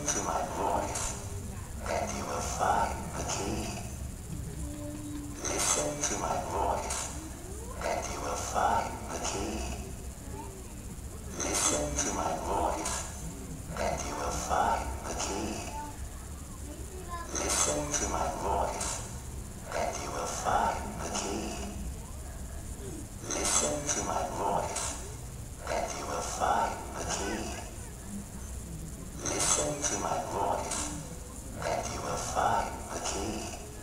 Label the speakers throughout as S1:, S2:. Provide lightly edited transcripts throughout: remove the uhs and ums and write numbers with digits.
S1: to my voice, and you will find the key. Listen to my voice, and you will find the key. Listen to my voice, and you will find the key. Listen to my voice, and you will find the key. Listen to my voice, and you will find the key. Listen to my voice, and you will find the key.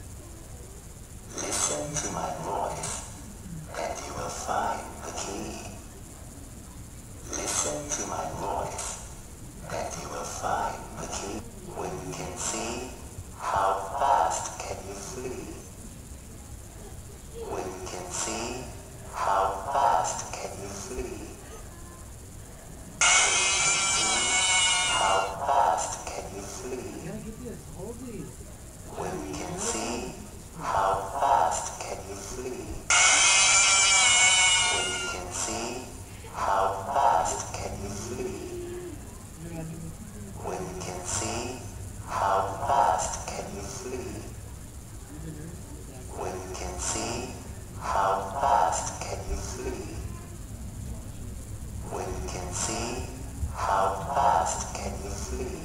S1: Listen to my voice, and you will find the key. Listen to my voice, and you will find the key. When you can see, how fast can you flee? When you can see, how fast can you flee? How fast can you flee? When you can see, how fast can you flee? When you can see, how fast can you flee? When you can see, how fast can you flee? When you can see, how fast can you flee? When you can see, how fast can you flee?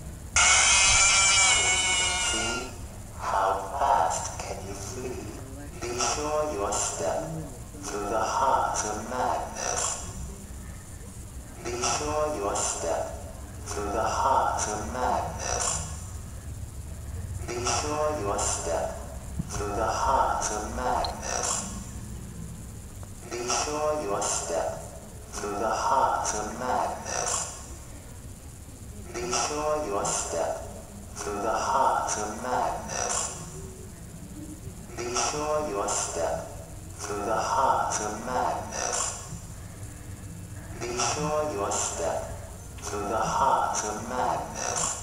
S1: When you can see, how fast can you flee? Be sure your step through the heart of madness. Be sure your step through the heart of madness. Be sure your step through the heart of madness. Be sure your step through the heart of madness. Be sure your step through the heart of madness. Be sure your step through the heart of madness. Be sure your step through the heart of madness.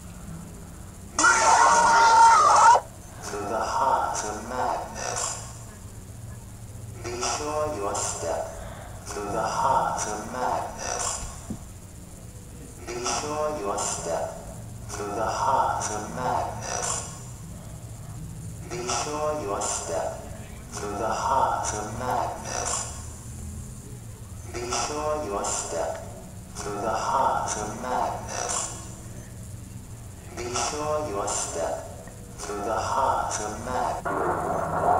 S1: Through the heart of madness. Be sure your step through the heart of madness. Be sure your step through the heart of madness. Be sure your step through the heart of madness. Be sure your step through the heart of madness. Be sure your step through the heart of madness.